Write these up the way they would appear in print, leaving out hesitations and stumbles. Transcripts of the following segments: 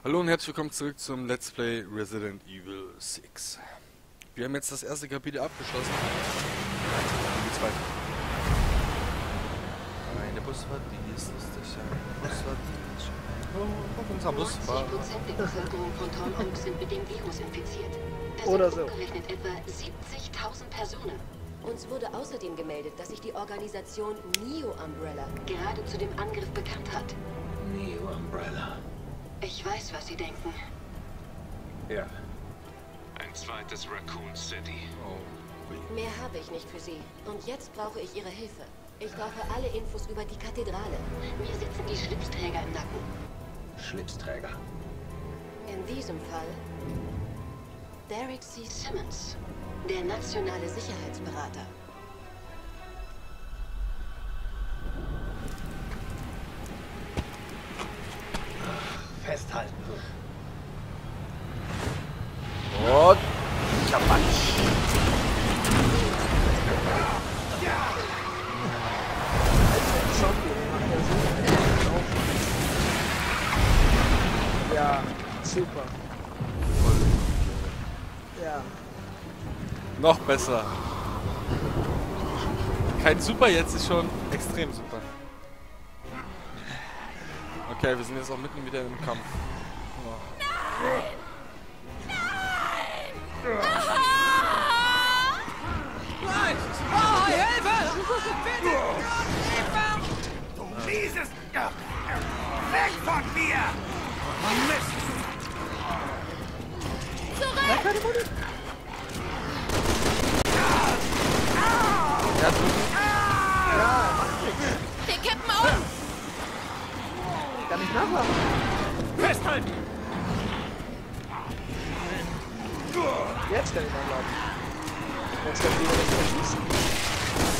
Hallo und herzlich willkommen zurück zum Let's Play Resident Evil 6. Wir haben jetzt das erste Kapitel abgeschlossen. Dann geht's weiter. Eine Busfahrt, die ist lustig. Eine Busfahrt, die ist auf unserer Busfahrt. 90% der Bevölkerung von Tolong sind mit dem Virus infiziert. Das Oder sind so. umgerechnet etwa 70.000 Personen. Uns wurde außerdem gemeldet, dass sich die Organisation Neo Umbrella Gerade zu dem Angriff bekannt hat. Neo Umbrella. Ich weiß, was Sie denken. Ja. Ein zweites Raccoon City. Oh. Mehr habe ich nicht für Sie. Und jetzt brauche ich Ihre Hilfe. Ich brauche alle Infos über die Kathedrale. Mir sitzen die Schlipsträger im Nacken. Schlipsträger. In diesem Fall Derek C. Simmons. der nationale Sicherheitsberater. Festhalten. Und Klabatsch. Ja, super. Ja. Noch besser. Kein Super jetzt, ist schon extrem super. Okay, wir sind jetzt auch mitten wieder im Kampf. Du mieses... Weg von mir! Mist! Wir kippen um! Kann ich nachmachen? Festhalten! Jetzt kann ich nachladen. Jetzt kann ich wieder nicht mehr schießen.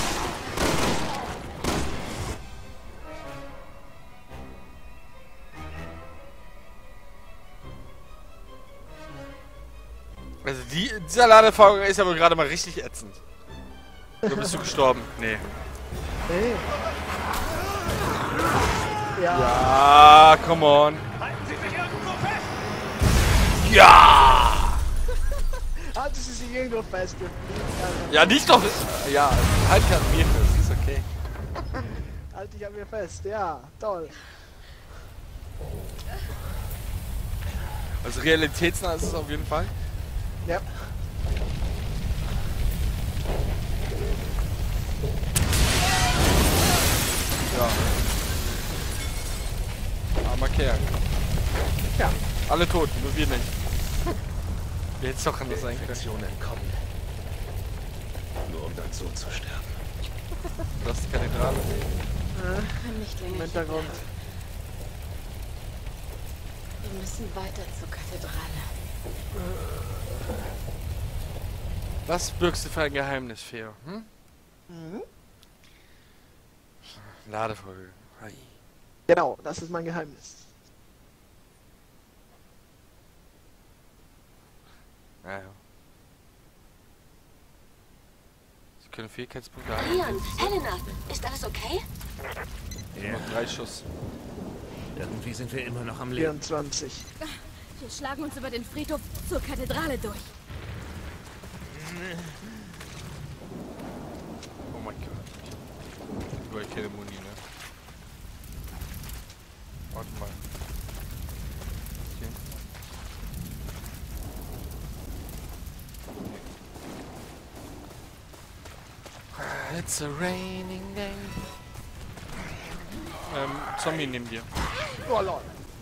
Also dieser Ladevorgang ist aber gerade mal richtig ätzend. Oder bist du gestorben? Nee. Hey. Ja. Ah, come on. Halten Sie sich irgendwo fest! Ja! Halten Sie sich irgendwo fest. Ja, nicht doch. Ja, halt an mir fest, ist okay. Halt dich an mir fest. Ja, toll. Also realitätsnah ist es auf jeden Fall. Ja. Ja. Armer Kerl. Ja. Alle tot, nur wir nicht. Wir hätten es doch anders sein können. Infektion entkommen. Nur um dann so zu sterben. Du hast die Kathedrale. Kann nicht länger Im hier Hintergrund. bleiben. Wir müssen weiter zur Kathedrale. Was birgst du für ein Geheimnis, Feo? Hm? Mhm. Ladefolge. Hi. Genau, das ist mein Geheimnis. Ja. Sie können Fähigkeitspunkte haben. Leon, Helena, ist alles okay? Noch 3 Schuss. Irgendwie sind wir immer noch am Leben. 24. Wir schlagen uns über den Friedhof zur Kathedrale durch. Oh mein Gott. Überall keine Muni, ne? Warte mal. Okay. It's a raining day. Zombie neben dir. Oh lol.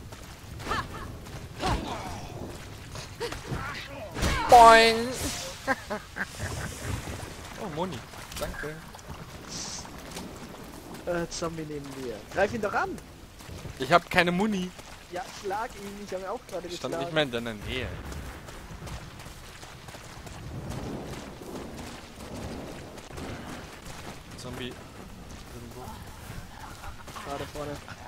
Boing! Oh, Moni. Danke. Zombie neben mir. Greif ihn doch an. Ich hab keine Muni. Ja, schlag ihn. Ich habe ihn auch gerade Ich stand geschlagen. nicht mehr in deiner Nähe. Zombie. Irgendwo. Gerade vorne.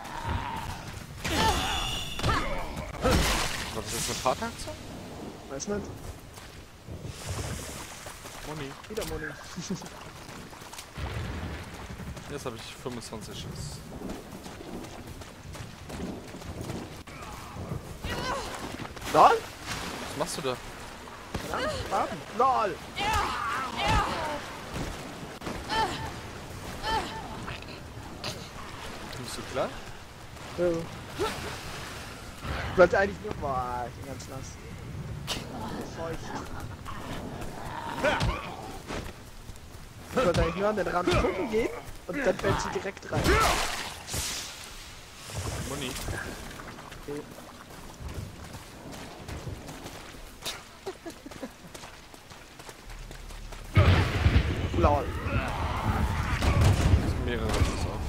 War das jetzt eine Partneraktion? Weiß nicht. Moni. Wieder Moni. Jetzt habe ich 25 Schuss. LOL? Was machst du da? Warten. LOL! Bist du klar? Ich wollte eigentlich nur... Boah, ich bin ganz nass. Feucht. Ich wollte eigentlich nur an den Rand gucken gehen und dann fällt sie direkt rein. Muni. Okay. LOL. Mehrere ist auf.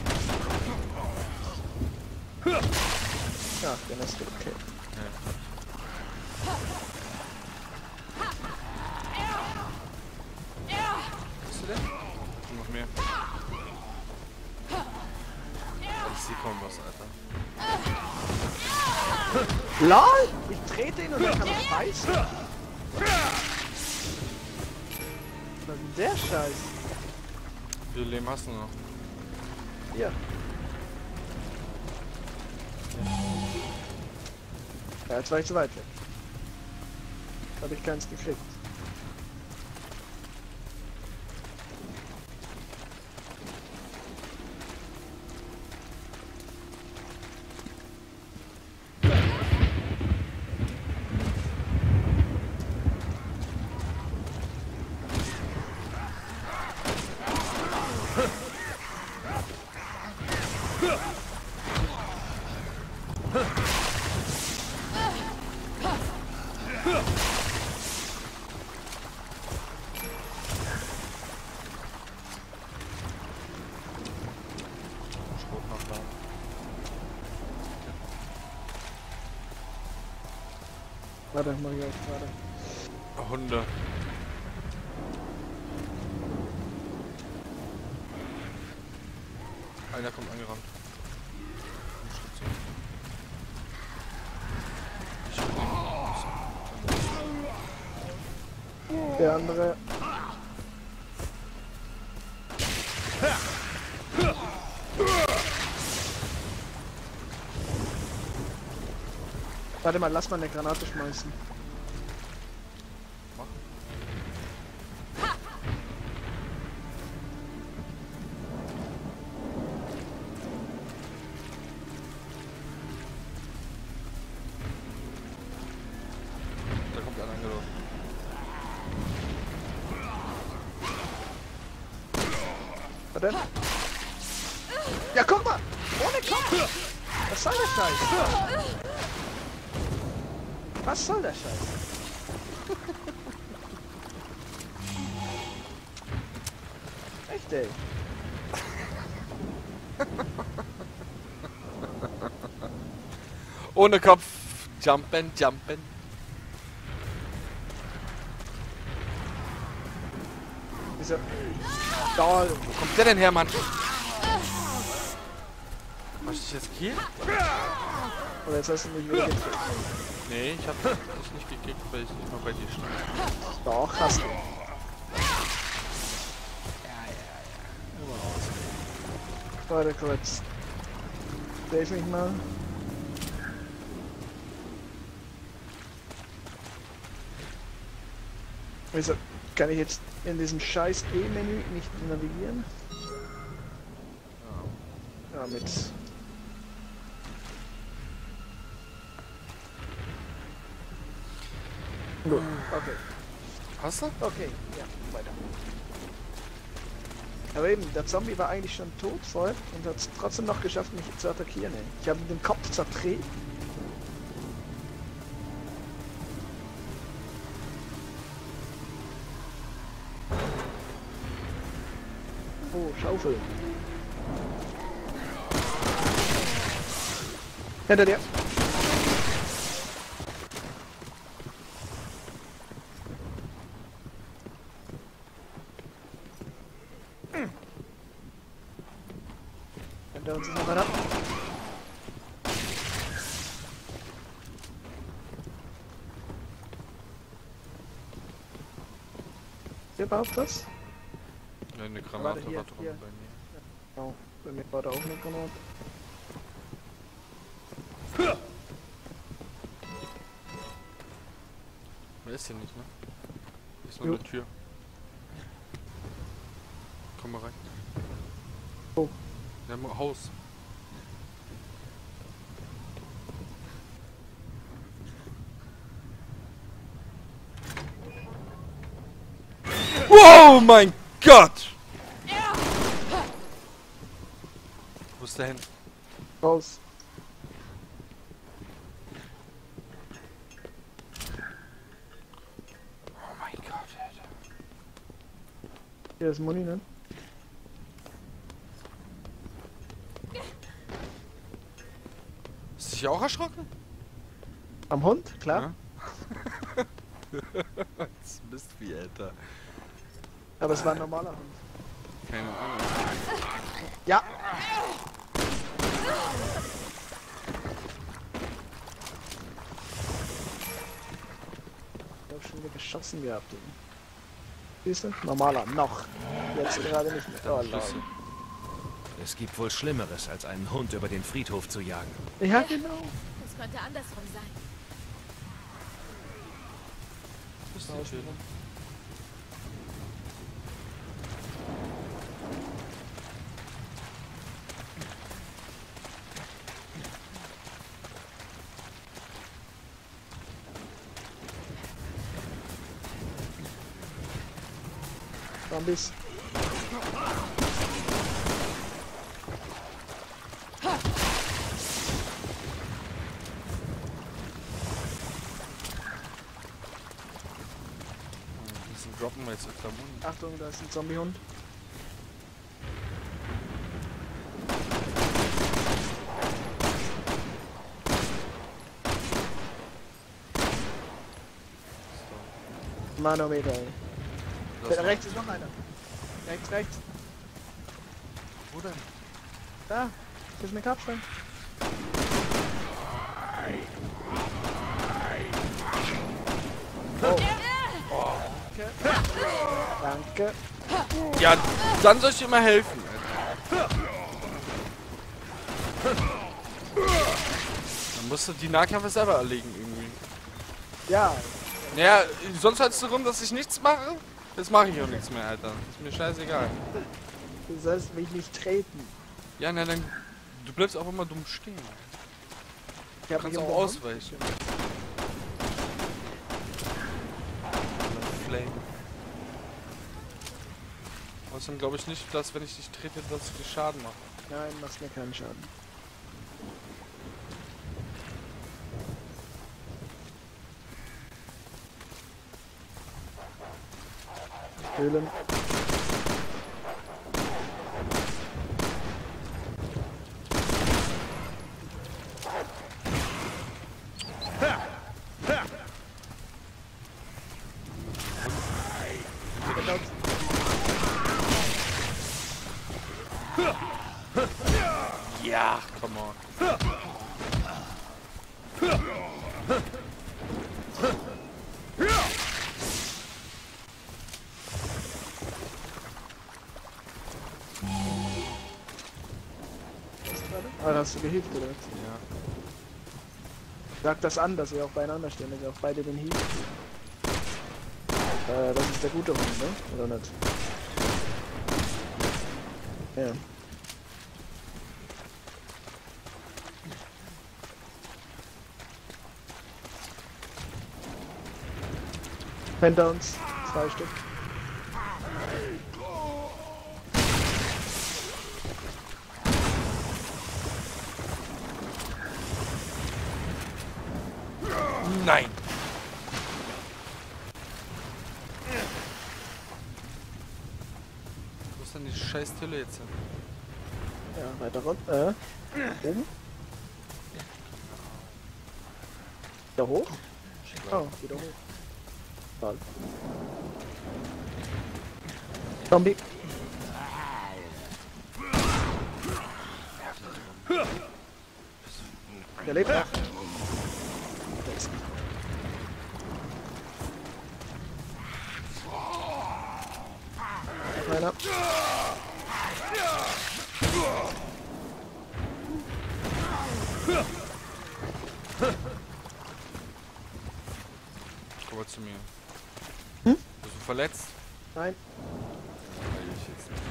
Ja, dann ist okay. Bist du denn? Noch mehr. Ich sehe kaum was, Alter. LOL! Ich trete ihn und dann kann ich beißen. Was ist denn der Scheiß? Wie viel Leben hast du noch? Hier. Ja, jetzt war ich zu weit weg. Habe ich keins gekriegt. Schrot nachladen. Warte, mach ich auch gerade. Hunde. Einer kommt angerannt. Der andere. Warte mal, lass mal eine Granate schmeißen. Da kommt einer angelaufen. Warte. Ja, guck mal! Ohne Kopf! Was soll der Scheiß? Was soll der Scheiß? Echt, ey. Ohne Kopf. Jumpen, jumpen. Wieso? Da, Wo kommt der denn her, Mann? Hast du dich jetzt gekillt? oder jetzt hast du mich wieder gekriegt. Nee, ich hab dich nicht gekickt, weil ich nicht mal bei dir stand. Doch, hast du. Warte kurz. Save mich mal. Wieso kann ich jetzt in diesem scheiß E-Menü nicht navigieren? Ja, mit. Gut, okay. Hast du? Okay, ja, weiter. Aber eben, der Zombie war eigentlich schon tot vorher und hat es trotzdem noch geschafft, mich zu attackieren. Ey. Ich habe ihm den Kopf zertreten. Oh, Schaufel. Hinter dir. Hinter uns ist noch einer. Hier überhaupt was? Ja, eine Warte, Granate hier, war drum hier. bei mir. Genau, bei mir war da auch eine Granate. Wer ist hier nicht, ne? Hier ist nur eine Tür. Komm mal rein. Oh. Wir haben ein Haus. Wow, mein Gott! Wo ist der hin? Raus. Oh mein Gott, Alter. Hier ist Muni, ne? Ist dich auch erschrocken? Am Hund, klar. Ja. Das bist wie, Alter. Aber es war ein normaler Hund. Keine Ahnung. Ja! Ich hab schon wieder geschossen gehabt. Siehst du? Normaler, noch. Jetzt gerade nicht mehr. Oh, Lord. Es gibt wohl Schlimmeres, als einen Hund über den Friedhof zu jagen. Ja, genau. Das könnte andersrum sein. Wo ist die Tür? Zombies. Droppen wir jetzt öfter Mund. Achtung, da ist ein Zombiehund. Manometer, ey. Rechts ist noch einer. Rechts, rechts. Wo denn? Da. Das ist eine Grabstein. Oh. Danke. Ja, dann soll ich dir mal helfen, Alter. Dann musst du die Nahkämpfer selber erlegen irgendwie. Ja. Naja, sonst hältst du rum, dass ich nichts mache? Jetzt mache ich auch nichts mehr, Alter. Ist mir scheißegal. Du sollst mich nicht treten. Ja, na dann. Du bleibst auch immer dumm stehen. Ich Du hab kannst mich auch um den ausweichen. Flame. Außerdem glaube ich nicht, dass wenn ich dich trete, dass ich dir Schaden mache. Nein, machst mir keinen Schaden. Höhlen. Ja, come on. Ah, da hast du gehilft, oder? Ja. Sag das an, dass wir auch beieinander stehen, dass wir auch beide den Hieb. Das ist der gute Hund, ne? Oder nicht? Ja. Hinter uns. 2 Stück. Nein! Wo ist denn die scheiß Tille jetzt hin? Ja, weiter runter. Oben. Wieder hoch? Oh, wieder hoch. Toll. Zombie. Der lebt noch. Einer. zu mir? Hm? Bist du verletzt? Nein. Heil ich jetzt nicht.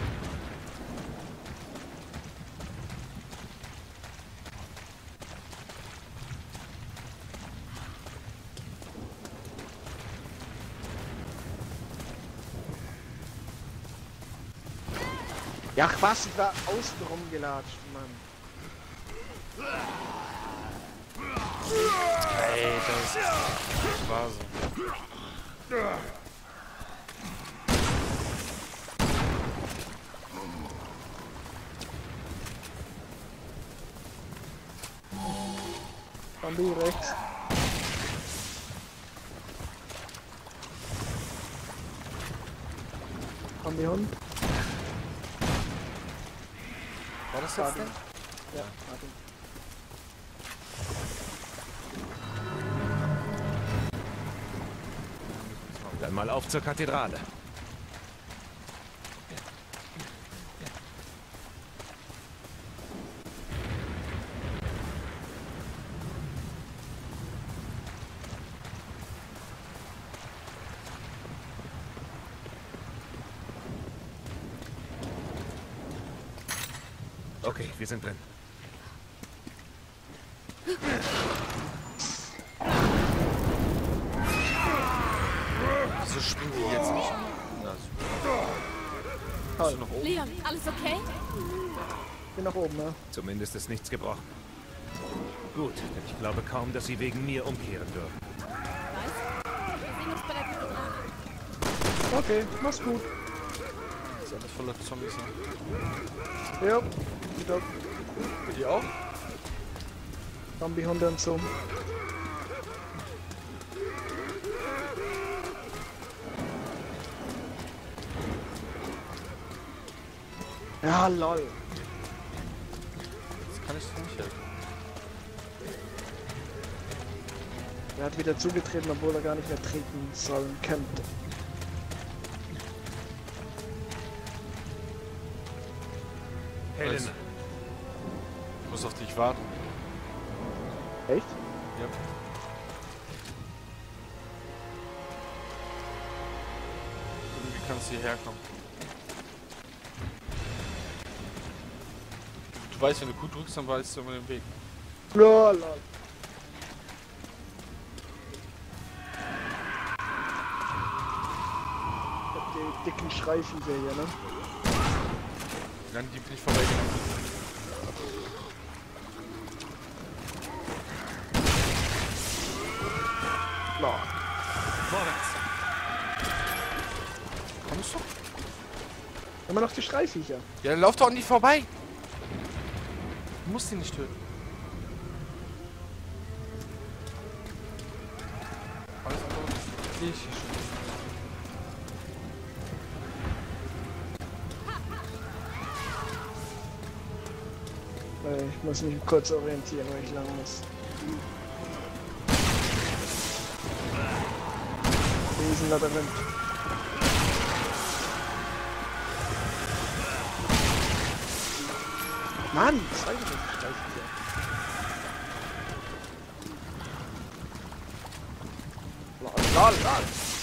Ja, was? Ich war außen rumgelatscht, Mann. Ey, das war so. Zombie rechts. Zombie Hund. War das jetzt denn? Ja, Martin. Dann mal auf zur Kathedrale. Okay, wir sind drin. Wieso springen die jetzt nicht? Na, super. Bist du noch oben? Leon, alles okay? Bin nach oben, ne? Zumindest ist nichts gebrochen. Gut, denn ich glaube kaum, dass sie wegen mir umkehren würden. Weißt? Wir sehen uns bei der Kathedrale. Okay, mach's gut. Ist alles voller Zombies, ne? Ja, wieder Bei dir auch? Zombie-Hunde und so. Ja, lol. Jetzt kann ich dir nicht helfen. Er hat wieder zugetreten, obwohl er gar nicht mehr treten sollen könnte. Helena, Ich muss auf dich warten. Echt? Ja. Irgendwie kannst du hierher kommen. Du weißt, wenn du gut drückst, dann weißt du immer den Weg. Ja, lol. Ich hab die dicken Schreiviecher hier, ne? Dann die bin ich vorbeigegangen. No. vorwärts! Kommst du? Immer noch die Schreiviecher. Ja, dann lauf doch an die vorbei. Du musst ihn nicht töten. Alles andere sehe ich hier schon. Ich muss mich kurz orientieren, wo ich lang muss. Riesenlabyrinth. Mann, zwei Schreiviecher. Lol. Alter,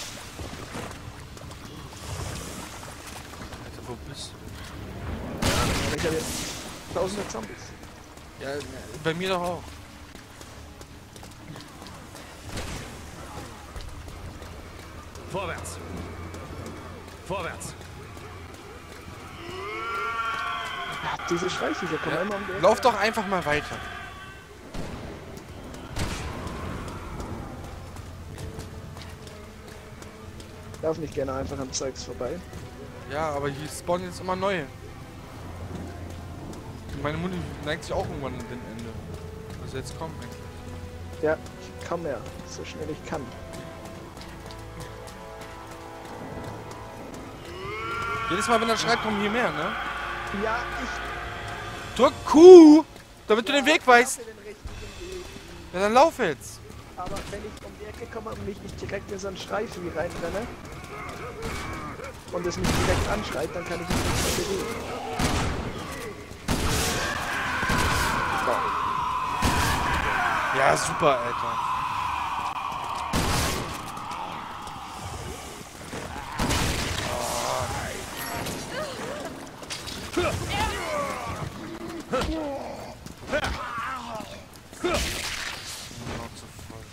wo bist du? Ich habe jetzt tausende Zombies. Ja, bei mir doch auch. Vorwärts! Vorwärts! Diese Schreiviecher kommen immer um die Ecke. Lauf doch einfach mal weiter. Lauf nicht gerne einfach am Zeugs vorbei. Ja, aber hier spawnen jetzt immer neue. Meine Mutti neigt sich auch irgendwann an den Ende. Also jetzt kommt eigentlich. Ja, ich komme ja, so schnell ich kann. Jedes Mal, wenn er schreit, kommen hier mehr, ne? Ja, ich Drück Q, damit du den Weg weißt. den richtigen Weg. Ja, dann lauf jetzt. Aber wenn ich um die Ecke komme und mich nicht direkt in so einen Streifen reinrenne und es mich direkt anschreit, dann kann ich mich nicht mehr bewegen. Ja, super, Alter. zu voll.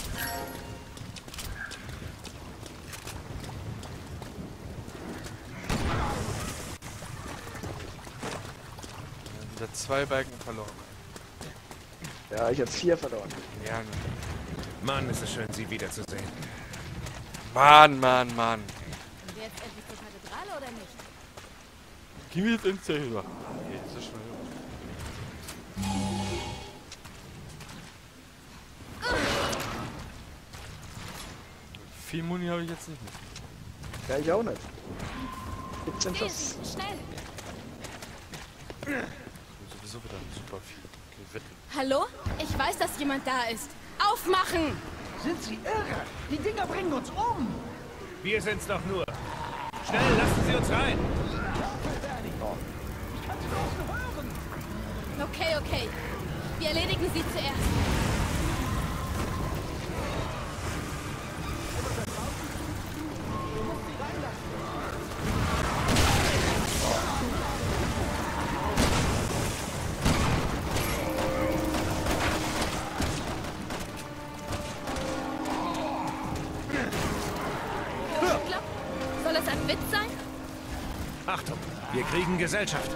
Wieder 2 Balken verloren. Ja, ich habe 4 verloren. Gerne. Mann, ist es schön, Sie wiederzusehen. Mann, Mann, Mann. Sind wir jetzt endlich zur Kathedrale oder nicht? Gehen wir jetzt ins Zimmer. Okay, so schnell. Viel Muni habe ich jetzt nicht mehr. Ja, ich auch nicht. 17 Schuss. Daisy, schnell! Sowieso wieder super viel. Okay, wetten. Hallo? Ich weiß, dass jemand da ist. Aufmachen! Sind Sie irre? Die Dinger bringen uns um! Wir sind's doch nur. Schnell, lassen Sie uns rein. Okay, okay. Wir erledigen sie zuerst. Soll es ein Witz sein? Achtung, wir kriegen Gesellschaft.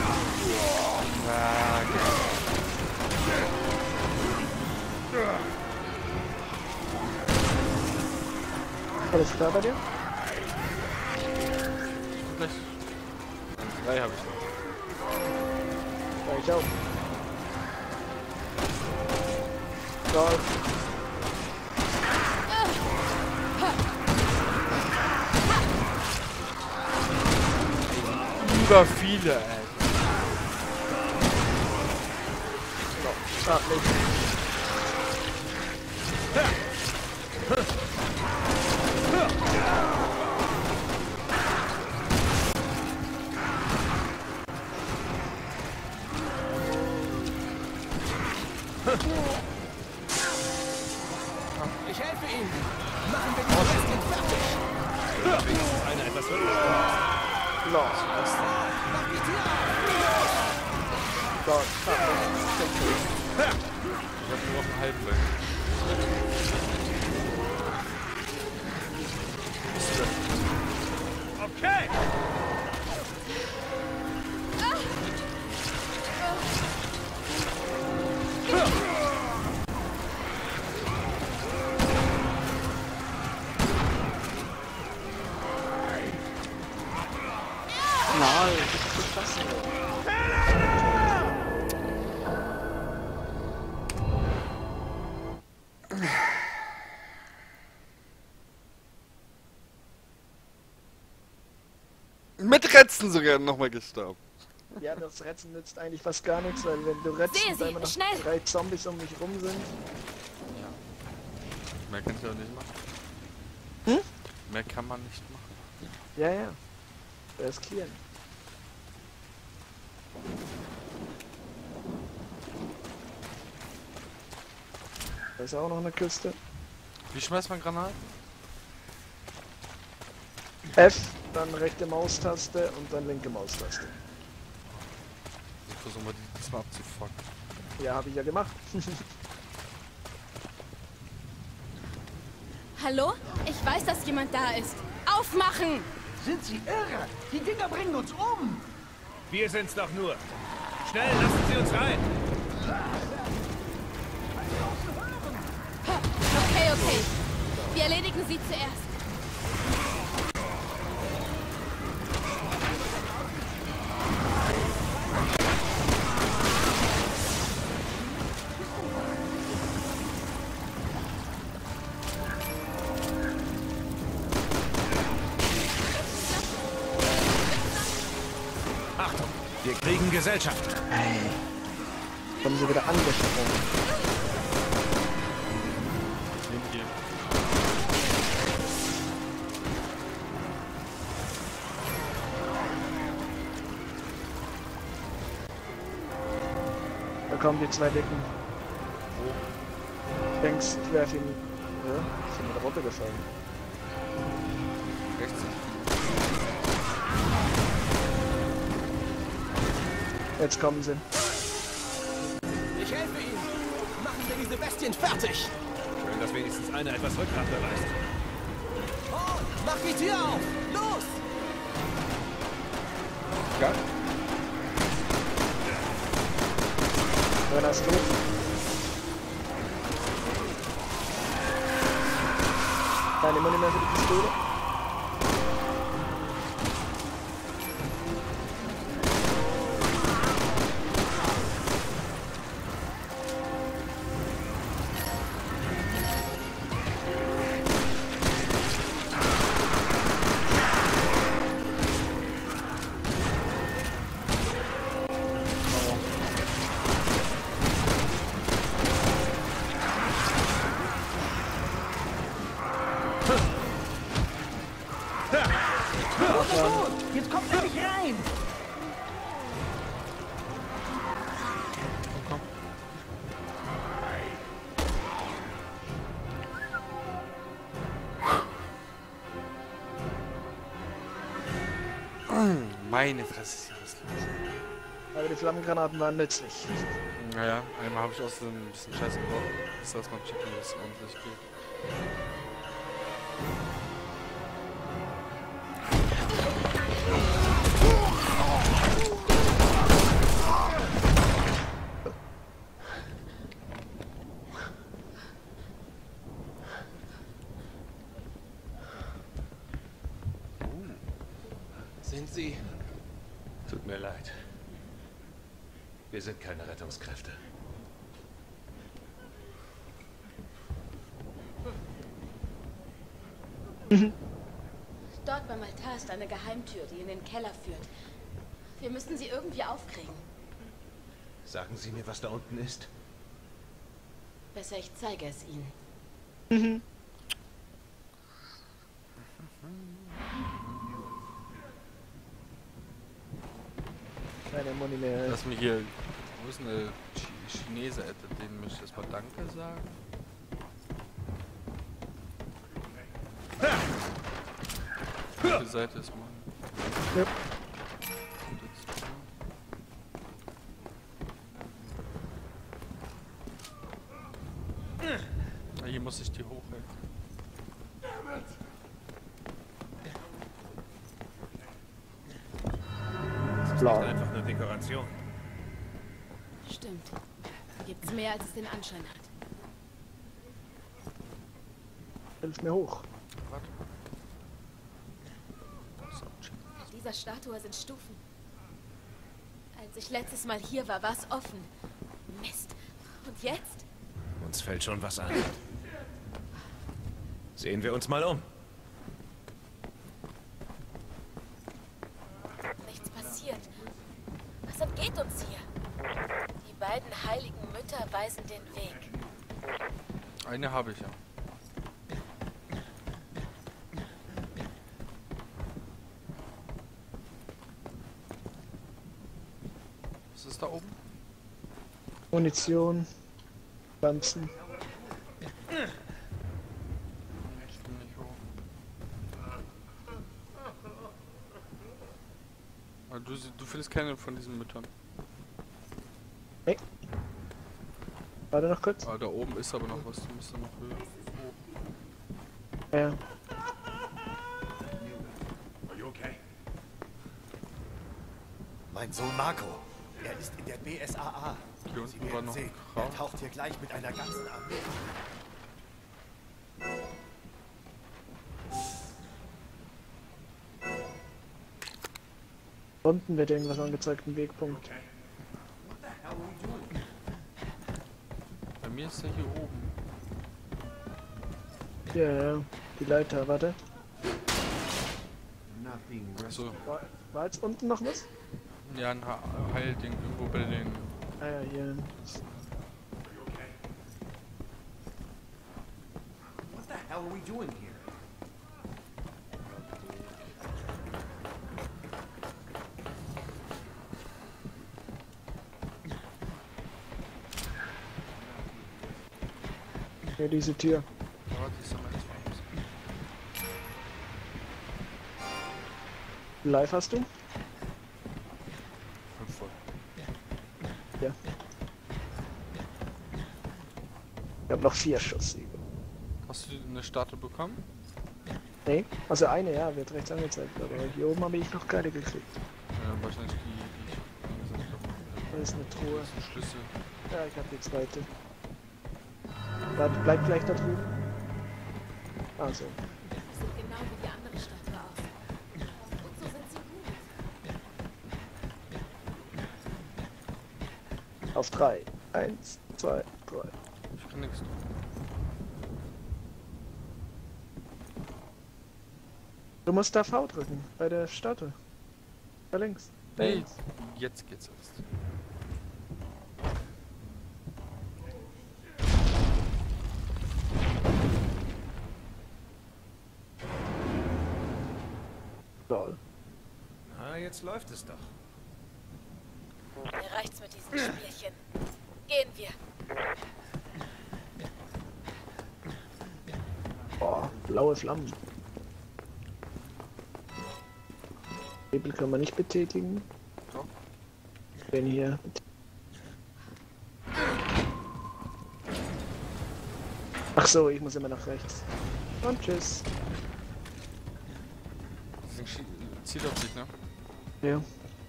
Alles klar bei dir? Gleich. 3 habe ich noch. Ja, ich auch. Golf. Über viele, ey. Schade nicht. Ich helfe Ihnen! Machen wir die Besten fertig! Einer etwas Los. Mach die Tür auf! Gott. Ich hab nur auf einen halben Balken. Okay. Nein, das ist so klasse. Mit Retzen sogar nochmal gestorben. Ja, das Retzen nützt eigentlich fast gar nichts, weil wenn du retzt Sehe und sie, da immer noch schnell! 3 Zombies um mich rum sind. Mehr kann ich auch nicht machen. Hm? Mehr kann man nicht machen. Ja, ja. Riskieren. Da ist auch noch eine Küste. Wie schmeißt man Granaten? F, dann rechte Maustaste und dann linke Maustaste. Ich versuche mal die diesmal abzufucken. Ja, habe ich ja gemacht. Hallo? Ich weiß, dass jemand da ist. Aufmachen! Sind Sie irre? Die Dinger bringen uns um! Wir sind's doch nur. Schnell, lassen Sie uns rein. Okay, okay. Wir erledigen sie zuerst. Achtung, wir kriegen Gesellschaft. Hey. Kommen sie wieder angesprungen. Neben dir. Da kommen die 2 Dicken. Ich denkst, ich werfe ihn. Ja, ist mir runtergefallen. Rechts. Jetzt kommen sie. diese Bestien fertig! Schön, dass wenigstens einer etwas Rückgrat beweist. Oh, mach die Tür auf! Los! Ja. Einer ist tot. Keine Muni mehr für die Pistole. Jetzt kommt er nicht rein! Meine Fresse ist das los. Aber die Flammengranaten waren nützlich. Naja, einmal habe ich aus dem ein bisschen Scheiße gebaut. Das heißt, man checken, wie es ordentlich geht. Sind Sie... Tut mir leid. Wir sind keine Rettungskräfte. Dort beim Altar ist eine Geheimtür, die in den Keller führt. Wir müssen sie irgendwie aufkriegen. Sagen Sie mir, was da unten ist? Besser, ich zeige es Ihnen. Keine Muni mehr. Lass mich hier. Wo ist denn der Chinese, Alter? Dem möchte ich erstmal Danke sagen. Welche Seite ist man? Ja. Ah, hier muss ich die hochhalten. Blau. Einfach eine Dekoration. Stimmt. Gibt's mehr, als es den Anschein hat. Hilf mir hoch. Warte. Dieser Statue sind Stufen. Als ich letztes Mal hier war, war es offen. Mist. Und jetzt? Uns fällt schon was ein. Sehen wir uns mal um. Nichts passiert. Was entgeht uns hier? Die beiden heiligen Mütter weisen den Weg. Eine habe ich ja. Was ist da oben? Munition. Pflanzen. Ich bin nicht hoch. Aber du findest keine von diesen Müttern. Hey. Warte noch kurz. Ah, da oben ist aber noch was. Du musst da noch höher. Ja. Mein Sohn Marco. Er ist in der BSAA. Hier Sie unten war werden noch sehen, ein er Kram. taucht hier gleich mit einer ganzen Armee. Unten wird irgendwas angezeigt, ein Wegpunkt. Bei mir ist er hier oben. Ja, ja. Die Leiter, warte. Achso. War jetzt unten noch was? Ja, ein Heilding irgendwo bei den. Ah ja, hier. What the hell are we doing here? Hier diese Tür. Ja, warte, ich sag mal erstmal was. Live hast du? 5 voll. Ja. Ich habe noch 4 Schusssiege. Hast du eine Statue bekommen? Nee, also eine, ja, wird rechts angezeigt, aber hier oben habe ich noch keine gekriegt. Ja, wahrscheinlich die gesagt habe. Da ist eine Truhe. Das ist ein Schlüssel. Ja, ich habe die zweite. Bleibt gleich da drüben. Also. Sieht genau wie die andere Statue aus. Und so sind sie gut. Auf 3. 1, 2, 3. Ich kann nichts tun. Du musst da V drücken, bei der Statue. Da links. Nee, Links. jetzt geht's erst. Lol. Na, jetzt läuft es doch. Mir reicht's mit diesen Spielchen. Gehen wir. Boah, blaue Flammen. Hebel kann man nicht betätigen. Doch. Den hier. Ach so, ich muss immer nach rechts. Und tschüss. Das zieht auf sich, ne? Ja.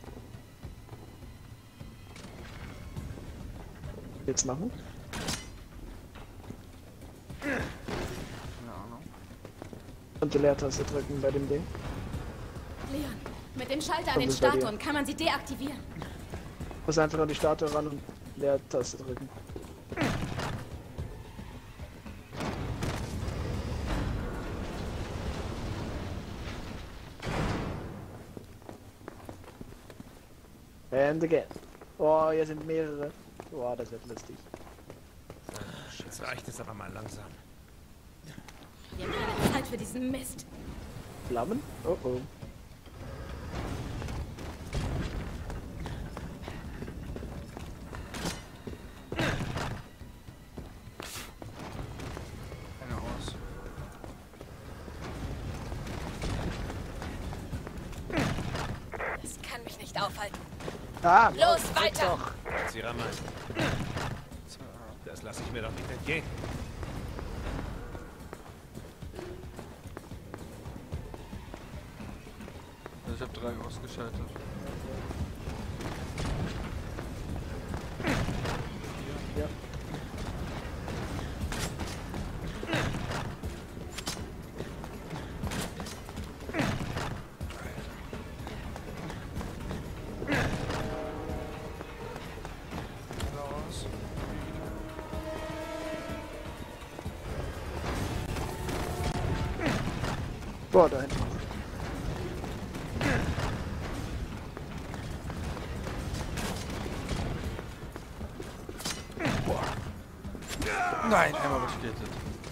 Jetzt machen? Keine Ahnung. Und die Leertaste drücken bei dem Ding. Leon, mit dem Schalter an Komm, den das ist bei dir. Statuen kann man sie deaktivieren. Muss einfach an die Statue ran und Leertaste drücken. And again. Oh, hier sind mehrere. Boah, das wird lustig. Jetzt reicht es aber mal langsam. Wir haben keine Zeit für diesen Mist. Flammen? Oh oh. Keine aus. Das kann mich nicht aufhalten. Ah, Los, drück weiter! doch. Ziraman, das lasse ich mir doch nicht entgehen. Also ich habe 3 ausgeschaltet. Ja. Aus. Boah, da hinten. Nein, einmal wurde ich gerettet.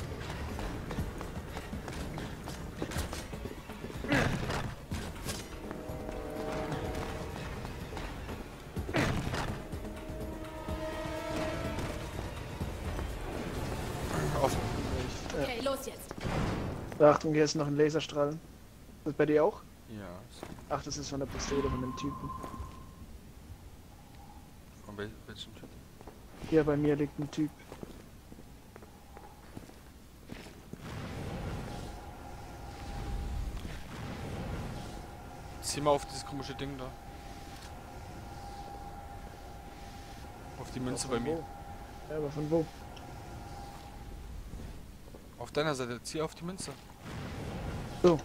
Offen. Okay, los jetzt. Achtung, hier ist noch ein Laserstrahl. Das bei dir auch? Ja. Ach, das ist von der Pistole von dem Typen. Von welchem Typ? Hier bei mir liegt ein Typ. Zieh mal auf dieses komische Ding da. Auf die Münze bei Von mir. wo? Ja, aber von wo? Auf deiner Seite. Zieh auf die Münze. So.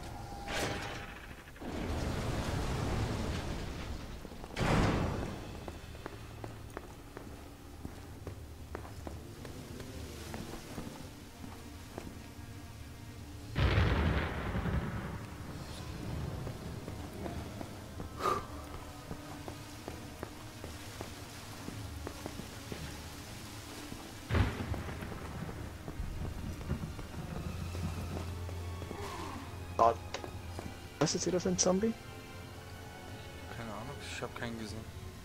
Gott. Was ist jetzt wieder für ein Zombie? Keine Ahnung, ich habe keinen gesehen.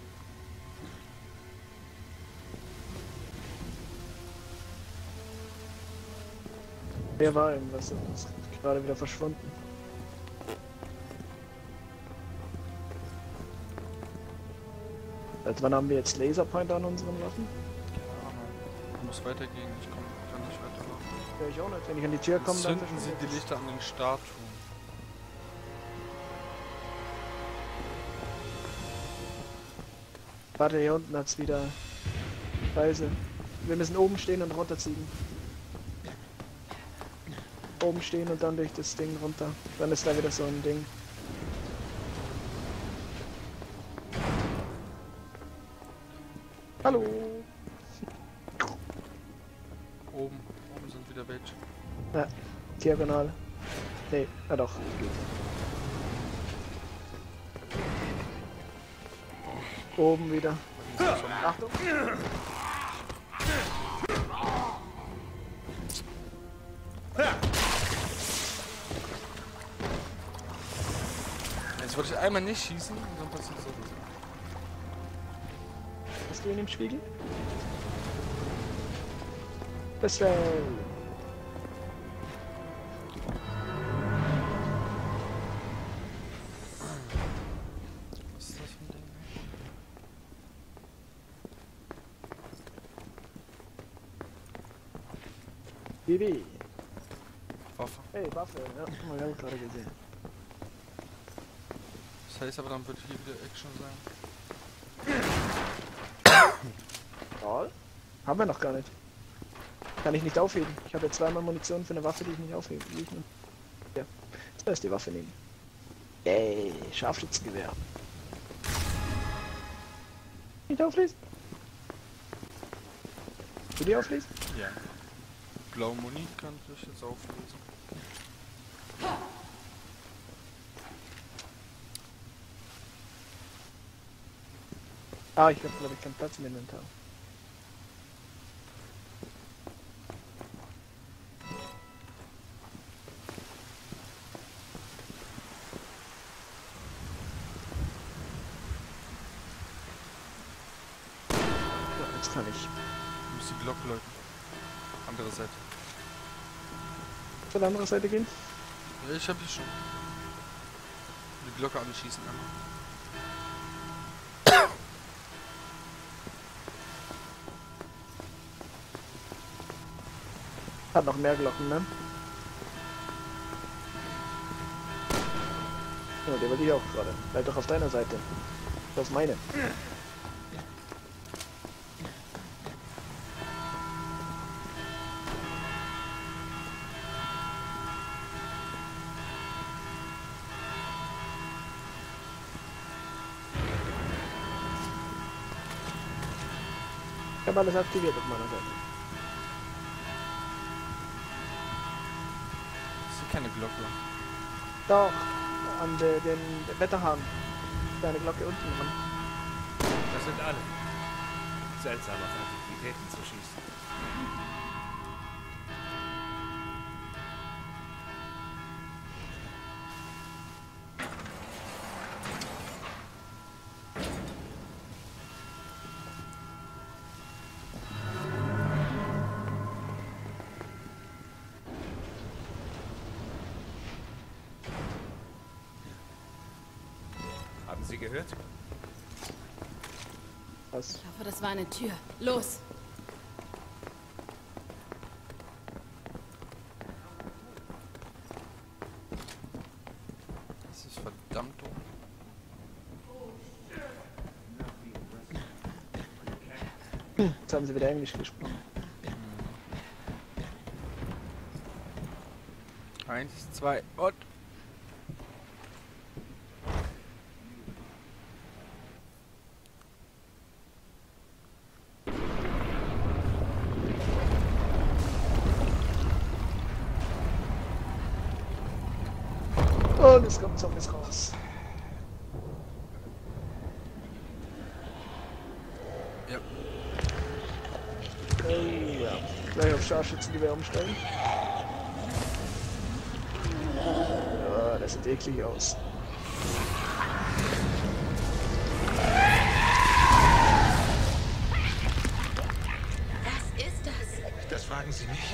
Wer war irgendwas? Das ist gerade wieder verschwunden. Seit wann haben wir jetzt Laserpointer an unseren Waffen? Keine Ahnung. muss weitergehen. Ich kann nicht weitermachen. Ja, ich auch nicht. Wenn ich an die Tür komme, dann Zünden Sie die Lichter an den Statuen. Warte, hier unten hat's wieder Weise. Wir müssen oben stehen und runterziehen. Oben stehen und dann durch das Ding runter. Dann ist da wieder so ein Ding. Hallo! Oben sind wieder welche. Ja, diagonal. Nee, ja doch, geht. Oben wieder. Achtung! Jetzt wollte ich einmal nicht schießen und dann passiert so. Hast du ihn im Spiegel? Besser. Was ist das für ein Ding? BB. Waffe. Hey, Waffe. Ja, guck mal, wir haben gerade gesehen. Das heißt aber, dann wird hier wieder Action sein. Toll. Haben wir noch gar nicht. Kann ich nicht aufheben. Ich habe ja zweimal Munition für eine Waffe, die ich nicht aufhebe. Die ich nicht... Ja. Zuerst die Waffe nehmen. Yay, Scharfschützengewehr. Nicht auflesen? Du die auflesen? Ja. Blaue Muni kann ich jetzt auflösen. Ah, ich habe glaube ich keinen Platz im Inventar. Ja, jetzt kann ich. Du musst die Glocke läuten. Andere Seite. Zur anderen Seite gehen? Ja, ich hab die schon. Die Glocke anschießen einmal. Hat noch mehr Glocken, ne? Ja, der war die auch gerade. Bleib doch auf deiner Seite. Auf meine. Ich habe alles aktiviert auf meiner Seite. Das ist keine Glocke. Doch, an den Wetterhahn. Deine Glocke unten dran. Das sind alle. Seltsam, auf Aktivitäten zu schießen. Haben Sie gehört? Was? Ich hoffe, das war eine Tür. Los! Das ist verdammt dumm. Jetzt haben sie wieder Englisch gesprochen. 1, 2 und... Und es kommt Zombies raus. Ja. Ja. Gleich auf Scharfschützengewehr umstellen. Ja, das sieht eklig aus. Was ist das? Das fragen Sie mich.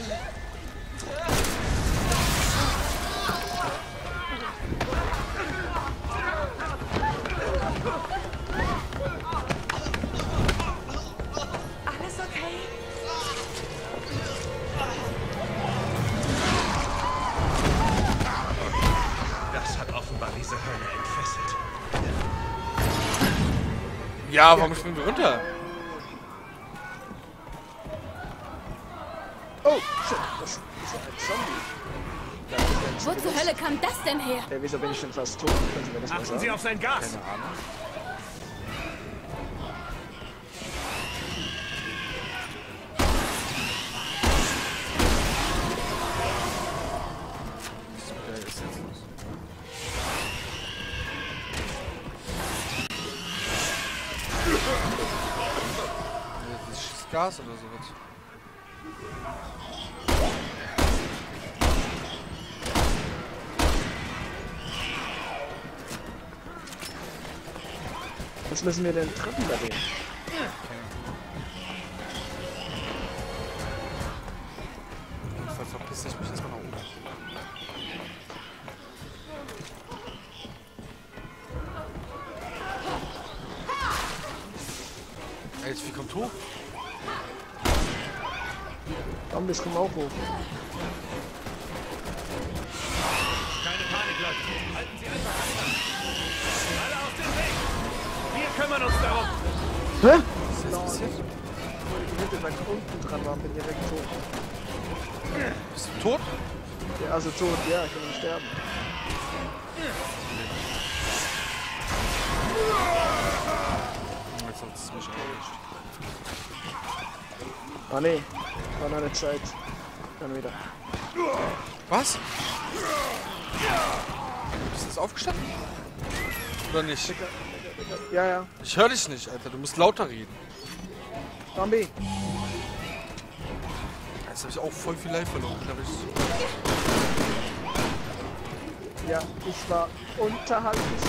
Alles okay? Ja, warum springen wir runter? Oh, shit, das ist ein Zombie. Da ist ein Wo zur Hölle kam das denn her? Wieso bin ich denn fast tot? Können Sie mir das mal Achten sagen? Sie auf sein Gas! Keine Ahnung. Was ist jetzt los? Das ist Gas oder sowas. Was müssen wir denn treffen bei denen? Jedenfalls verpisse ich mich jetzt mal nach oben. Ey, jetzt wie kommt hoch? Zombies kommen auch hoch. Keine Panik, Leute. Halten Sie einfach an. Alle auf den Weg. Wir kümmern uns darum. Hä? Was ist jetzt passiert? Wo ich gehittet, weil ich unten dran war und bin direkt tot. Bist du tot? Ja, also tot, ja, ich kann sterben. Jetzt hat es mich erwischt. Ah nee, war noch eine Zeit. Dann wieder. Was? Bist du jetzt aufgestanden? Oder nicht? Ja, ja. Ich höre dich nicht, Alter. Du musst lauter reden. Zombie. Jetzt habe ich auch voll viel Life verloren. Glaub ich. Ja, ich war unterhalb des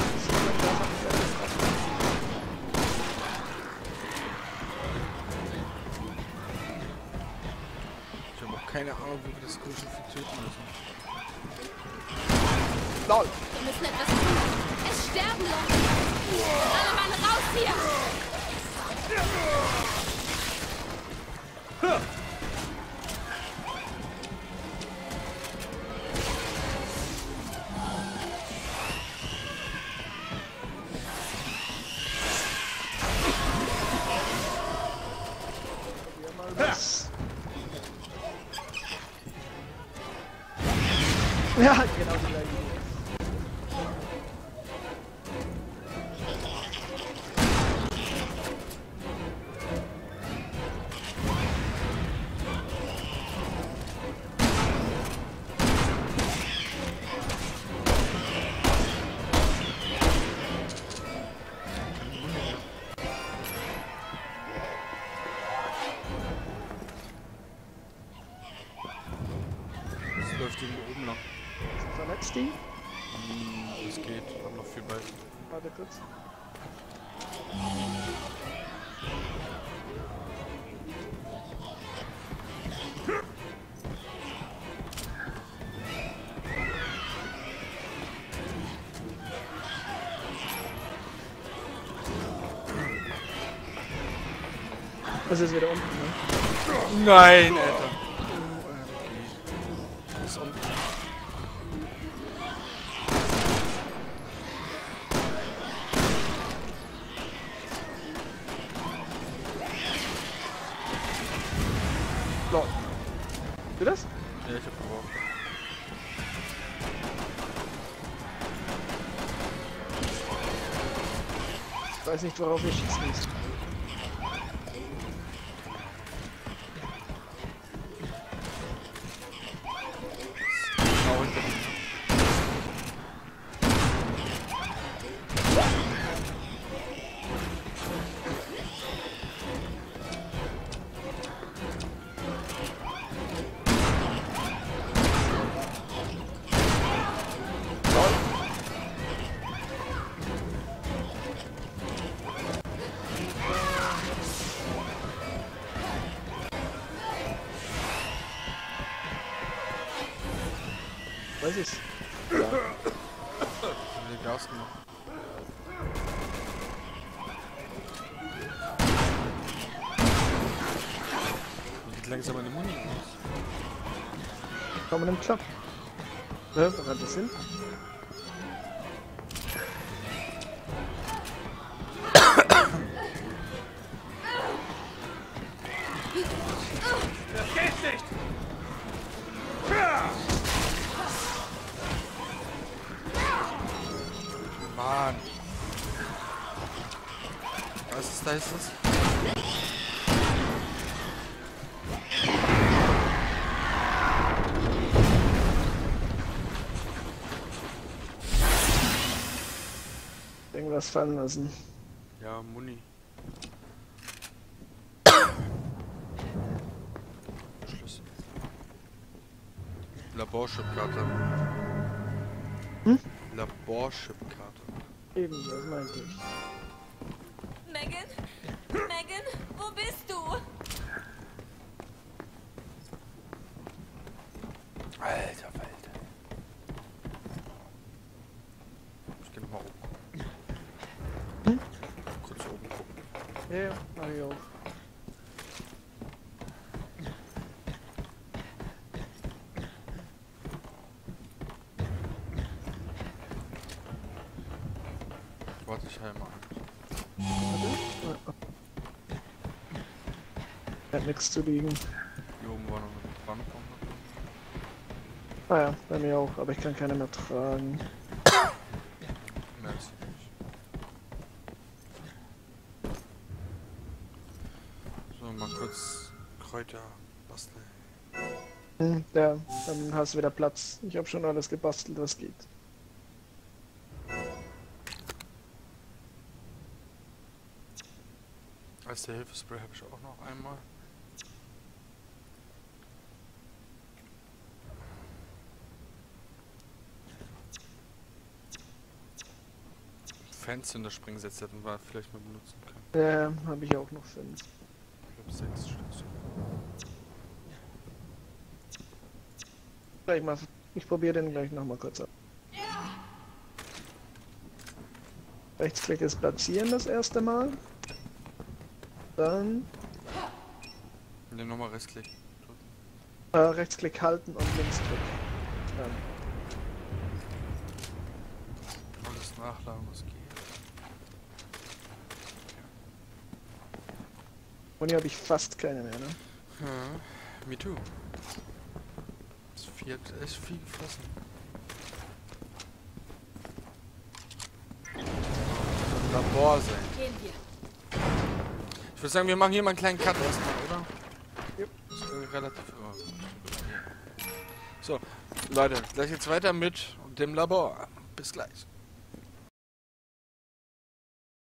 Ich habe auch keine Ahnung, wie wir das Kuchen für töten müssen. LOL. Wir müssen etwas tun. Es sterben Leute. Alle Mann raus hier! Ja, genau die gleiche Idee. Das läuft irgendwo oben lang. Vernetzt die? Es geht. Wir haben noch viel bei. Warte kurz. Das ist wieder unten, ne? Nein, Alter. Das ist unten. Lol. Du das? Ja, ich hab gebraucht. Ich weiß nicht, worauf wir schießen müssen. Genau hinter mir. Weiß ich's. Ja. Ich hab wieder Gas gemacht. Mir geht langsam meine Muni aus. Kommen wir im Club. Ne, wo rennt das hin? heißt es? Irgendwas fallen lassen. Ja, Muni. Schlüssel. Laborship-Karte. Hm? Laborship-Karte. Eben, das meinte ich. Megan? Megan, wo bist du? Alter Falter. Ich geh nochmal oben gucken. Hm? Kurz oben gucken. Ja, mach ich auch. Warte ich halt mal an. Hat nichts zu liegen. Hier oben war noch eine Brandbombe. Ah ja, bei mir auch, aber ich kann keine mehr tragen. Merkst du nicht. So, mal kurz Kräuter basteln. Ja, dann hast du wieder Platz. Ich habe schon alles gebastelt, was geht. Als der Hilfespray habe ich auch noch einmal. Fans in der Springsätze hätten wir vielleicht mal benutzen können. Ja, habe ich auch noch 5. Ich glaube 6 Stück. Gleich mal, ich probiere den gleich nochmal kurz ab. Rechtsklick ist platzieren das erste Mal. Dann Ne, nochmal Rechtsklick. Rechtsklick halten und Linksklick. Dann. Alles nachladen, was geht. Und hier habe ich fast keine mehr, ne? Ja, me too. Es wird echt viel gefressen. Labor sein. Gehen wir. Ich würde sagen, wir machen hier mal einen kleinen Cut erstmal, oder? Yep. Das ist relativ... Oh. So, Leute, gleich geht's weiter mit dem Labor. Bis gleich.